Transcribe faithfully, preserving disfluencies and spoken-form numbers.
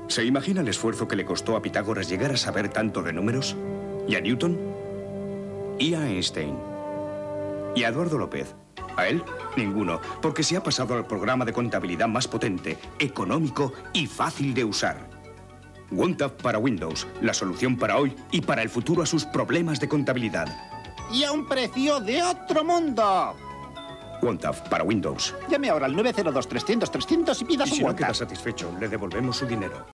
¿Se imagina el esfuerzo que le costó a Pitágoras llegar a saber tanto de números? ¿Y a Newton? ¿Y a Einstein? ¿Y a Eduardo López? ¿A él? Ninguno, porque se ha pasado al programa de contabilidad más potente, económico y fácil de usar. OneTab para Windows, la solución para hoy y para el futuro a sus problemas de contabilidad. ¡Y a un precio de otro mundo! OneTab para Windows. Llame ahora al nueve cero dos trescientos trescientos y pida Y su si no OneTab. queda satisfecho, le devolvemos su dinero.